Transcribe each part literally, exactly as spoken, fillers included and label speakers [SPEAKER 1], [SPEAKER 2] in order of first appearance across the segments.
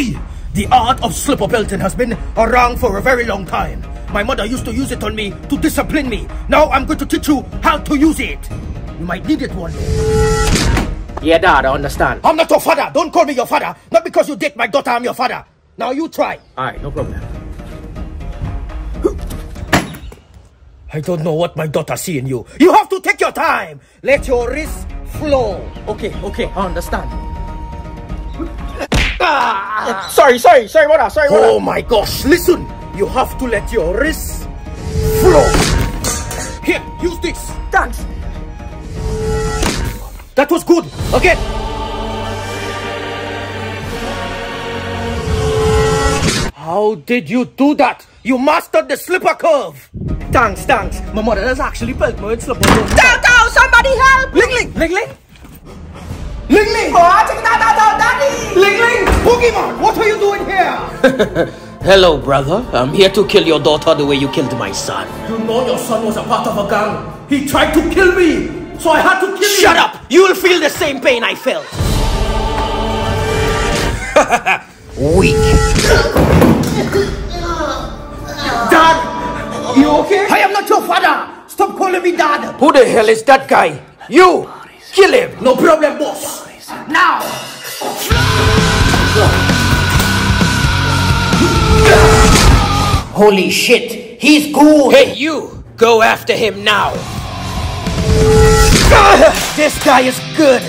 [SPEAKER 1] Oi! The art of slipper belting has been around for a very long time. My mother used to use it on me to discipline me. Now I'm going to teach you how to use it. You might need it one day.
[SPEAKER 2] Yeah, Dad, I understand.
[SPEAKER 1] I'm not your father. Don't call me your father. Not because you date my daughter, I'm your father. Now you try.
[SPEAKER 2] Alright, no problem.
[SPEAKER 1] I don't know what my daughter see in you. You have to take your time. Let your wrist flow.
[SPEAKER 2] Okay, okay, I understand. Ah! Sorry, sorry, sorry, what up, sorry, what
[SPEAKER 1] Oh
[SPEAKER 2] up?
[SPEAKER 1] my gosh, listen. You have to let your wrist flow. Here, use this.
[SPEAKER 2] Thanks.
[SPEAKER 1] That was good. Again. How did you do that? You mastered the slipper curve.
[SPEAKER 2] Thanks, thanks. My mother has actually built my slipper.
[SPEAKER 3] Down, down, somebody help!
[SPEAKER 1] Ling Ling, Ling Ling. Ling Ling.
[SPEAKER 3] Oh, check that out, Daddy!
[SPEAKER 1] Ling Ling. Boogeyman, what are you doing here?
[SPEAKER 2] Hello, brother. I'm here to kill your daughter the way you killed my son.
[SPEAKER 1] You know your son was a part of a gang. He tried to kill me, so I had to kill him.
[SPEAKER 2] Shut up! You'll feel the same pain I felt. Weak.
[SPEAKER 1] Dad, you okay? I am not your father. Stop calling me Dad.
[SPEAKER 2] Who the hell is that guy? You! Kill him!
[SPEAKER 1] No problem, boss. Now.
[SPEAKER 2] Holy shit! He's good! Hey, you! Go after him now! This guy is good!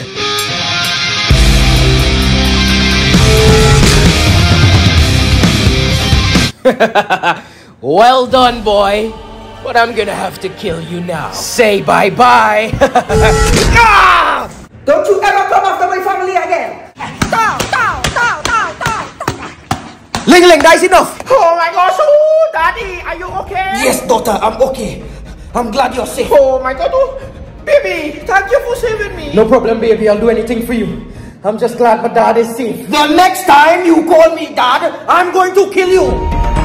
[SPEAKER 2] Well done, boy! But I'm gonna have to kill you now. Say bye-bye!
[SPEAKER 3] Ah! Don't you ever come after my family again! Down, down, down, down, down, down.
[SPEAKER 1] Ling Ling, that's enough.
[SPEAKER 3] Oh my gosh, oh, Daddy, are you okay?
[SPEAKER 1] Yes, daughter, I'm okay. I'm glad you're safe.
[SPEAKER 3] Oh my God, oh, baby, thank you for saving me.
[SPEAKER 1] No problem, baby. I'll do anything for you. I'm just glad my dad is safe. The next time you call me dad, I'm going to kill you.